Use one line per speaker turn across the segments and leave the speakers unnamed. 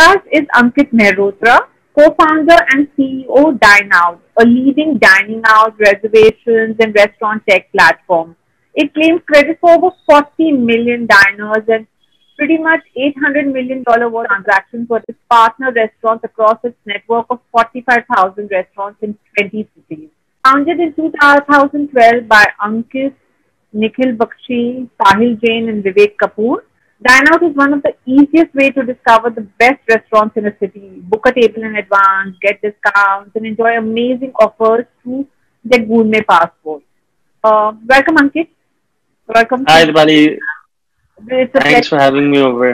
podcast is Ankit Mehrotra, co-founder and CEO Dine Out, a leading dining out, reservations and restaurant tech platform. It claims credit for over 40 million diners and pretty much $800 million worth of transactions for its partner restaurants across its network of 45,000 restaurants in 20 cities. Founded in 2012 by Ankit, Nikhil Bakshi, Sahil Jain and Vivek Kapoor, Dine Out is one of the easiest way to discover the best restaurants in a city. Book a table in advance, get discounts, and enjoy amazing offers through their gourmet passport. Welcome, Ankit. Welcome.
Hi, Dipali.
It's a
Thanks
pleasure.
for having me over.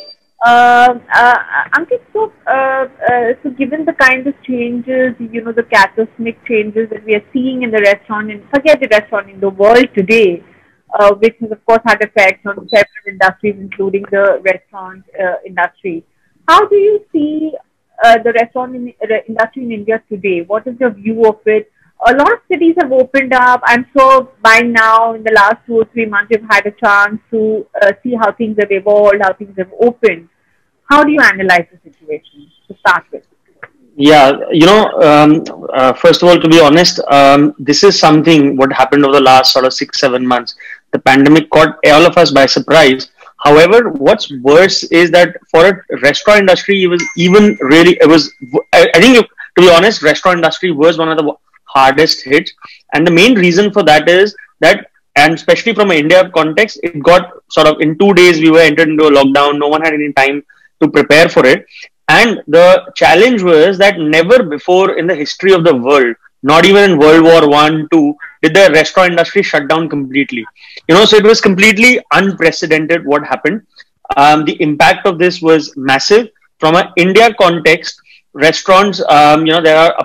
Ankit, so given the kind of changes, the cataclysmic changes that we are seeing in the restaurant, and forget the restaurant, in the world today, which has of course had effects on several industries, including the restaurant industry. How do you see the industry in India today? What is your view of it? A lot of cities have opened up. I'm sure by now, in the last 2 or 3 months, you've had a chance to see how things have evolved, how things have opened. How do you analyze the situation to start with?
Yeah, first of all, to be honest, this is something what happened over the last sort of 6, 7 months. The pandemic caught all of us by surprise. However, what's worse is that for a restaurant industry, I think, to be honest, restaurant industry was one of the hardest hits. And the main reason for that is that, and especially from an India context, it got sort of in 2 days, we were entered into a lockdown. No one had any time to prepare for it. And the challenge was that never before in the history of the world, not even in World War I, II, did the restaurant industry shut down completely. So it was completely unprecedented what happened. The impact of this was massive. From an India context, restaurants, there are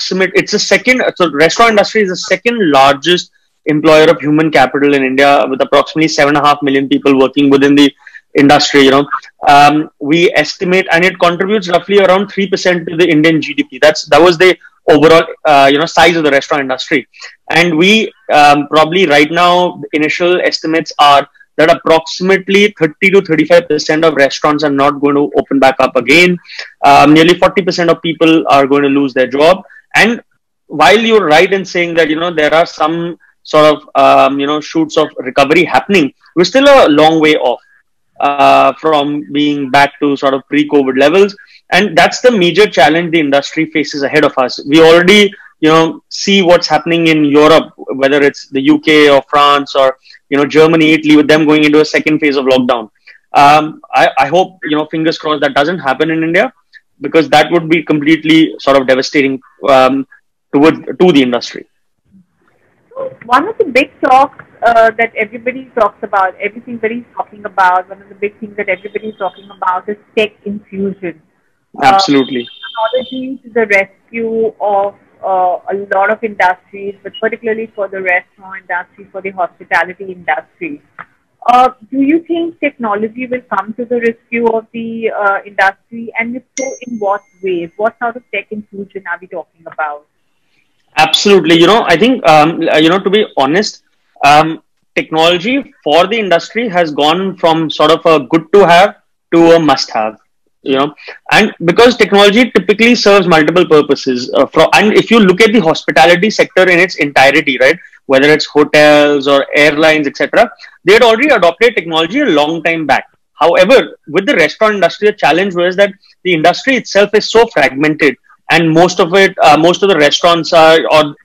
restaurant industry is the second largest employer of human capital in India, with approximately 7.5 million people working within the industry. We estimate, and it contributes roughly around 3% to the Indian GDP. That was the overall size of the restaurant industry. And we probably right now, the initial estimates are that approximately 30 to 35% of restaurants are not going to open back up again. Nearly 40% of people are going to lose their job. And while you're right in saying that there are some sort of shoots of recovery happening, we're still a long way off from being back to sort of pre-COVID levels. And that's the major challenge the industry faces ahead of us. We already, see what's happening in Europe, whether it's the UK or France or, Germany, Italy, with them going into a second phase of lockdown. I hope, fingers crossed, that doesn't happen in India, because that would be completely sort of devastating to the industry.
One of the big talks that everybody talks about, everybody's talking about, one of the big things that everybody's talking about is tech infusion.
Absolutely.
Technology to the rescue of a lot of industries, but particularly for the restaurant industry, for the hospitality industry. Do you think technology will come to the rescue of the industry? And if so, in what ways? What sort of tech infusion are we talking about?
Absolutely. I think, to be honest, technology for the industry has gone from sort of a good to have to a must have, and because technology typically serves multiple purposes. And if you look at the hospitality sector in its entirety, right, whether it's hotels or airlines, etc., they had already adopted technology a long time back. However, with the restaurant industry, the challenge was that the industry itself is so fragmented. And most of the restaurants are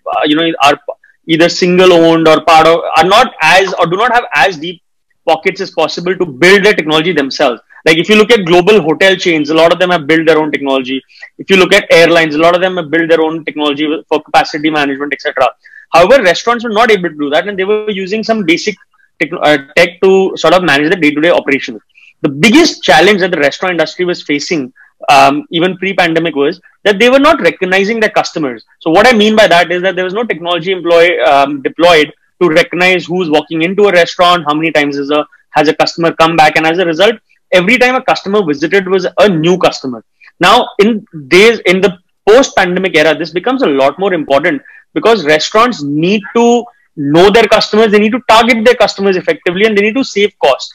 either single owned or do not have as deep pockets as possible to build their technology themselves. Like if you look at global hotel chains, a lot of them have built their own technology. If you look at airlines, a lot of them have built their own technology for capacity management, etc. However, restaurants were not able to do that, and they were using some basic tech to sort of manage the day-to-day operations. The biggest challenge that the restaurant industry was facing, even pre-pandemic, was that they were not recognizing their customers. So what I mean by that is that there was no technology deployed to recognize who's walking into a restaurant, how many times has a customer come back, and as a result, every time a customer visited was a new customer. Now, in the post-pandemic era, this becomes a lot more important, because restaurants need to know their customers, they need to target their customers effectively, and they need to save costs.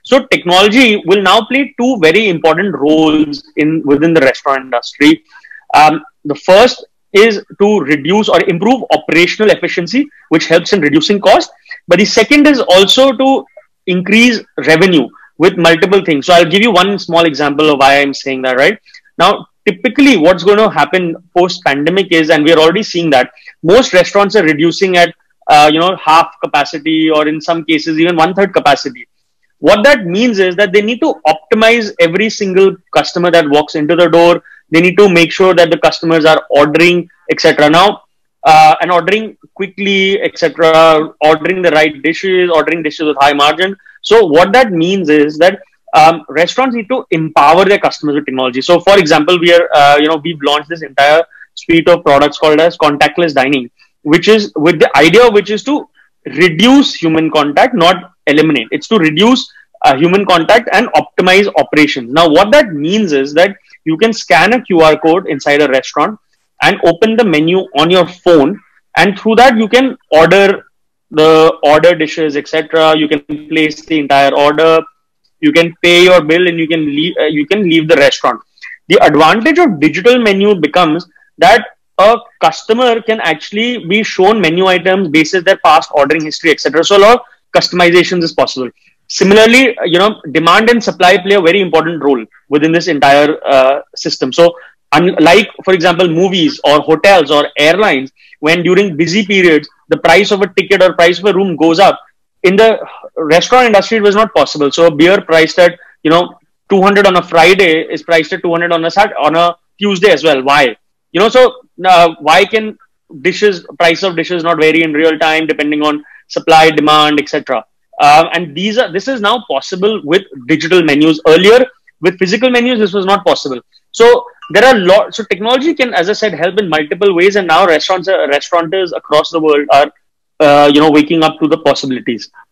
So technology will now play two very important roles in within the restaurant industry. The first is to reduce or improve operational efficiency, which helps in reducing cost. But the second is also to increase revenue with multiple things. So I'll give you one small example of why I'm saying that, right? Now, typically what's going to happen post pandemic is, and we're already seeing that most restaurants are reducing at, half capacity, or in some cases, even 1/3 capacity. What that means is that they need to optimize every single customer that walks into the door. They need to make sure that the customers are ordering, etc. Now, and ordering quickly, etc. Ordering the right dishes, ordering dishes with high margin. So what that means is that restaurants need to empower their customers with technology. So, for example, we've launched this entire suite of products called as contactless dining, which is with the idea, which is to reduce human contact, not eliminate. It's to reduce human contact and optimize operations. Now, what that means is that you can scan a QR code inside a restaurant and open the menu on your phone, and through that you can order dishes, etc. You can place the entire order, you can pay your bill, and you can leave the restaurant. The advantage of digital menu becomes that a customer can actually be shown menu items basis their past ordering history, etc. So a lot of customizations is possible. Similarly, demand and supply play a very important role within this entire system. So unlike, for example, movies or hotels or airlines, when during busy periods the price of a ticket or price of a room goes up, in the restaurant industry it was not possible. So a beer priced at 200 on a Friday is priced at 200 on a Tuesday as well. Why? Why can price of dishes not vary in real time depending on supply, demand, etc. And this is now possible with digital menus. Earlier, with physical menus, this was not possible. So there are lots. So technology can, as I said, help in multiple ways. And now restaurateurs across the world are, waking up to the possibilities.